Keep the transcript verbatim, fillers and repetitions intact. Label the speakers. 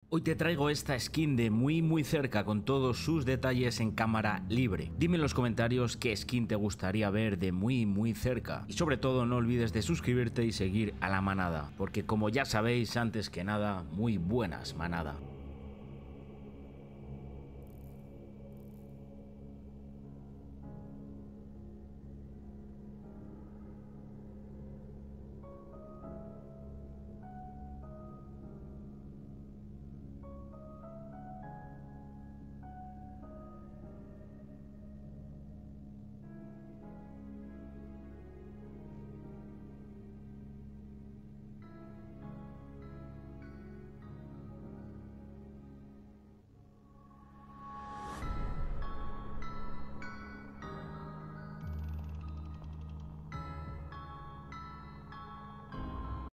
Speaker 1: Hoy te traigo esta skin de muy muy cerca con todos sus detalles en cámara libre. Dime en los comentarios qué skin te gustaría ver de muy muy cerca. Y sobre todo no olvides de suscribirte y seguir a la manada, porque como ya sabéis, antes que nada, muy buenas manada.